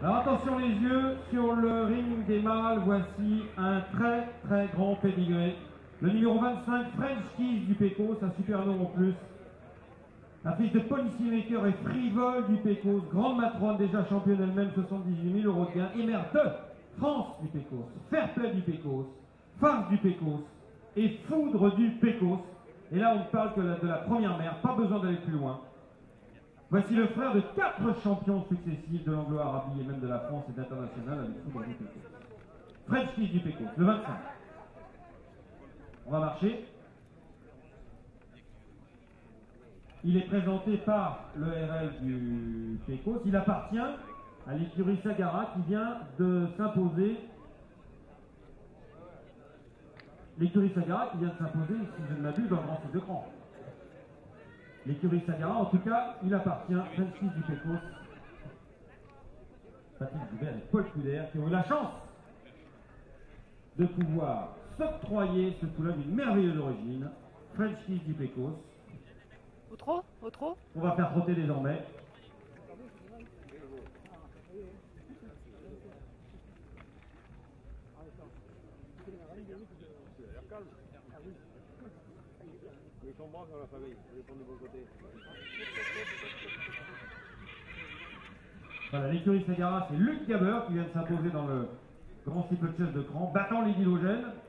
Alors attention les yeux, sur le ring des mâles, voici un très très grand pédigré. Le numéro 25, French Kiss du Pecos, un super nom en plus. Un fils de Policymaker et Frivole du Pecos, grande matrone déjà championne elle-même, 78 000 € de gain. Et mère de France du Pecos, Fairplay du Pecos, Farce du Pecos et Foudre du Pecos. Et là on ne parle que de la première mère, pas besoin d'aller plus loin. Voici le frère de 4 champions successifs de l'Anglo-Arabie et même de la France et d'international avec Foudre du Pecos. French Kiss du Pecos, le 25. On va marcher. Il est présenté par le RL du Pecos. Il appartient à l'écurie Sagara qui vient de s'imposer. L'écurie Sagara qui vient de s'imposer, si je ne m'abuse, dans le grand site de Cran. L'écurie Sagara, en tout cas, il appartient à French Kiss du Pecos. Patrick Dubert et Paul Couder qui ont eu la chance de pouvoir s'octroyer ce coup-là d'une merveilleuse origine. French Kiss du Pecos. Au trop? Au trop? On va faire trotter désormais. Voilà, l'écurie Sagara, c'est Luc Gaber qui vient de s'imposer dans le grand steeplechase de Cran, battant les Dilogènes.